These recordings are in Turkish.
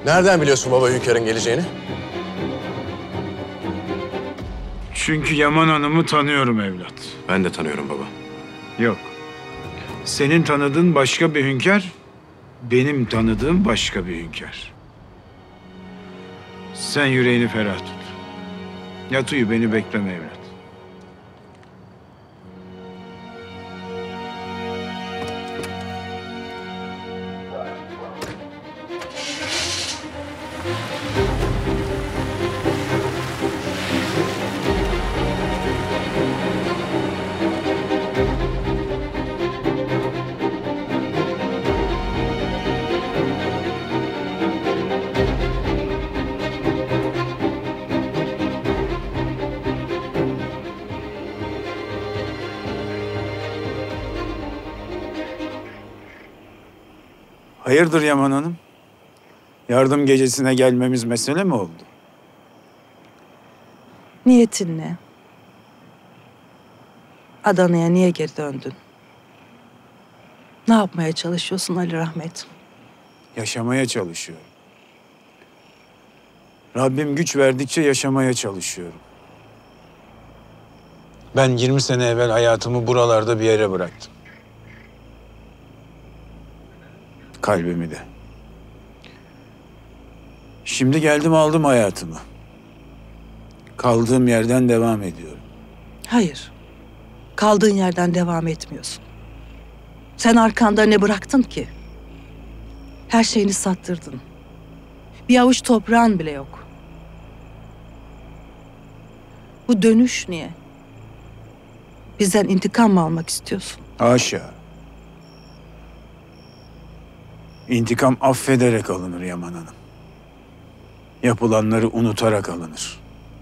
Nereden biliyorsun baba hünkârın geleceğini? Çünkü Yaman Hanım'ı tanıyorum evlat. Ben de tanıyorum baba. Yok. Senin tanıdığın başka bir hünkâr, benim tanıdığım başka bir hünkâr. Sen yüreğini ferah tut. Yat uyu, beni bekleme evlat. Hayırdır Yaman Hanım? Yardım gecesine gelmemiz mesele mi oldu? Niyetin ne? Adana'ya niye geri döndün? Ne yapmaya çalışıyorsun Ali Rahmet? Yaşamaya çalışıyorum. Rabbim güç verdikçe yaşamaya çalışıyorum. Ben 20 sene evvel hayatımı buralarda bir yere bıraktım. Kalbimi de. Şimdi geldim aldım hayatımı. Kaldığım yerden devam ediyorum. Hayır. Kaldığın yerden devam etmiyorsun. Sen arkanda ne bıraktın ki? Her şeyini sattırdın. Bir avuç toprağın bile yok. Bu dönüş niye? Bizden intikam mı almak istiyorsun? Haşa. İntikam affederek alınır Yaman Hanım. Yapılanları unutarak alınır.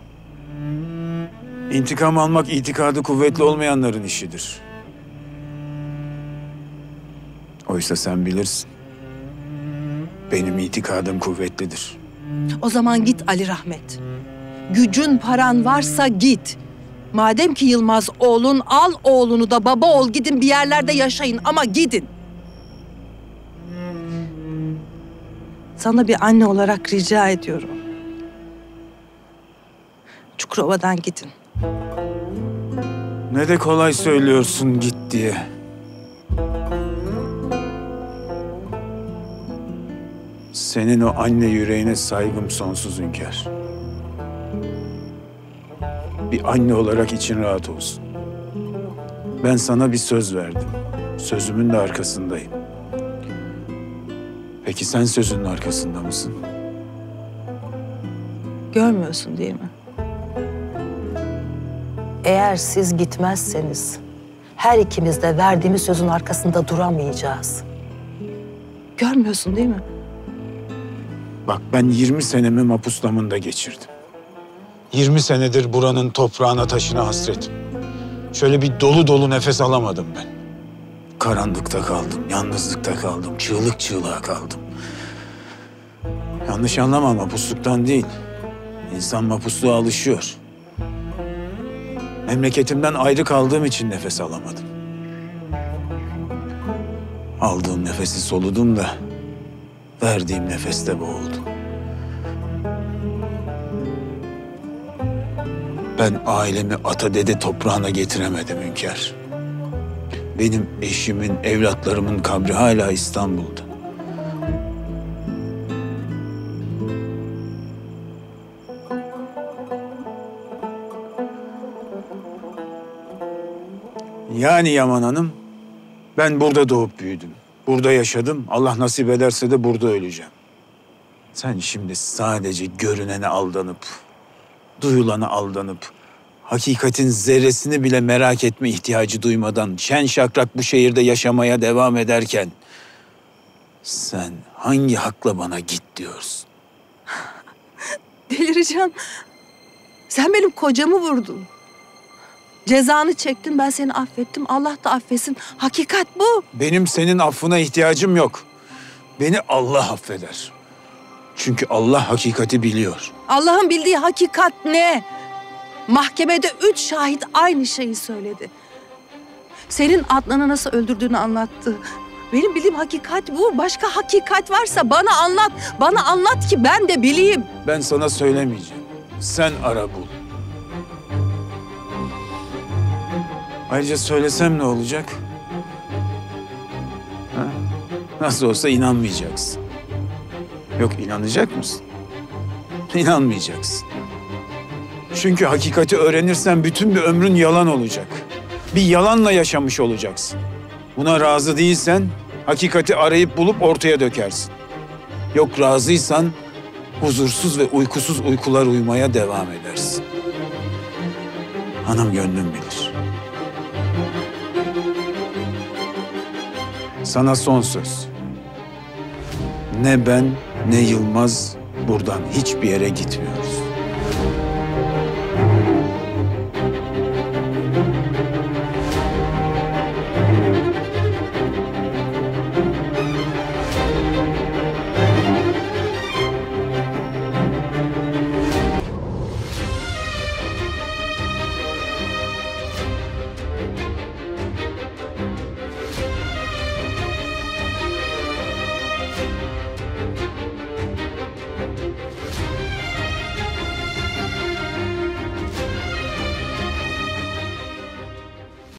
İntikam almak itikadı kuvvetli olmayanların işidir. Oysa sen bilirsin. Benim itikadım kuvvetlidir. O zaman git Ali Rahmet. Gücün, paran varsa git. Madem ki Yılmaz oğlun, al oğlunu da baba ol, gidin bir yerlerde yaşayın ama gidin. Sana bir anne olarak rica ediyorum. Çukurova'dan gidin. Ne de kolay söylüyorsun git diye. Senin o anne yüreğine saygım sonsuz hünkâr. Bir anne olarak için rahat olsun. Ben sana bir söz verdim. Sözümün de arkasındayım. Peki sen sözünün arkasında mısın? Görmüyorsun değil mi? Eğer siz gitmezseniz her ikimiz de verdiğimiz sözün arkasında duramayacağız. Görmüyorsun değil mi? Bak ben 20 senemi mapus damında geçirdim. 20 senedir buranın toprağına taşına hasretim. Şöyle bir dolu dolu nefes alamadım ben. Karanlıkta kaldım, yalnızlıkta kaldım, çığlık çığlığa kaldım. Yanlış anlama mapusluktan değil. İnsan mapusluğa alışıyor. Memleketimden ayrı kaldığım için nefes alamadım. Aldığım nefesi soludum da verdiğim nefeste boğuldum. Ben ailemi ata dede toprağına getiremedim hünkâr. Benim eşimin, evlatlarımın kabri hala İstanbul'da. Yani Yaman Hanım, ben burada doğup büyüdüm. Burada yaşadım. Allah nasip ederse de burada öleceğim. Sen şimdi sadece görünene aldanıp, duyulana aldanıp, hakikatin zerresini bile merak etme ihtiyacı duymadan şen şakrak bu şehirde yaşamaya devam ederken sen hangi hakla bana git diyorsun? Delireceğim. Sen benim kocamı vurdun. Cezanı çektin, ben seni affettim. Allah da affetsin. Hakikat bu. Benim senin affına ihtiyacım yok. Beni Allah affeder. Çünkü Allah hakikati biliyor. Allah'ın bildiği hakikat ne? Mahkemede 3 şahit aynı şeyi söyledi. Senin Adnan'ı nasıl öldürdüğünü anlattı. Benim bildiğim hakikat bu. Başka hakikat varsa bana anlat. Bana anlat ki ben de bileyim. Ben sana söylemeyeceğim. Sen ara bul. Ayrıca söylesem ne olacak? Ha? Nasıl olsa inanmayacaksın. Yok, inanacak mısın? İnanmayacaksın. Çünkü hakikati öğrenirsen bütün bir ömrün yalan olacak. Bir yalanla yaşamış olacaksın. Buna razı değilsen hakikati arayıp bulup ortaya dökersin. Yok, razıysan huzursuz ve uykusuz uykular uyumaya devam edersin. Hanım gönlüm bilir. Sana son söz. Ne ben ne Yılmaz buradan hiçbir yere gitmiyoruz.